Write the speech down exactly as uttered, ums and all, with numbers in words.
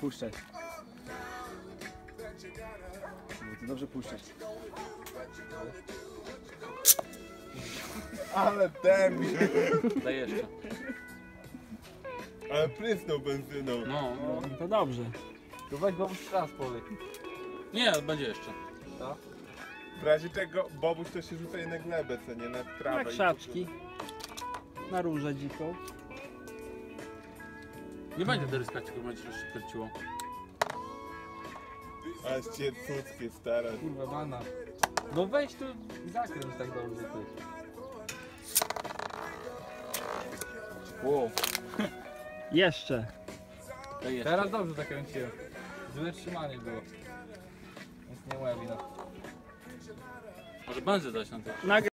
Puszczaj. Ty dobrze puszczasz. Ale debil. Daj jeszcze. Ale prysnął benzyną. No, no. To dobrze. To weź Bobuś raz powiedz. Nie, będzie jeszcze. To? W razie czego Bobuś to się rzuca na glebę, co nie na trawę. Na krzaczki. Na różę dziką. Nie będzie tryskać, tylko będzie się kręciło. Ale cię cuckie, stara. Kurwa bana. No weź tu i zakręć tak dobrze ty. Wow. Jeszcze. Daj jeszcze. Teraz dobrze zakręciłem. Złe trzymanie było. Więc nie moja wina. Może benzę dać na to.